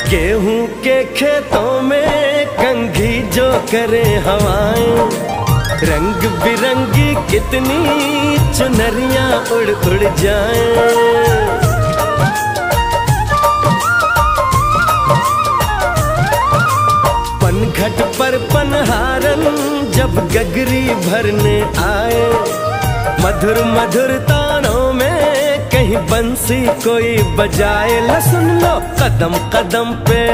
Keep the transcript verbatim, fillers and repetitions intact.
गेहूं के खेतों में कंघी जो करे हवाएं, रंग बिरंगी कितनी चुनरियां उड़ उड़ जाएं। पनघट पर पनहारन जब गगरी भरने आए, मधुर मधुर तानों में कहीं बंसी कोई बजाए। ल सुन लो कदम कदम पे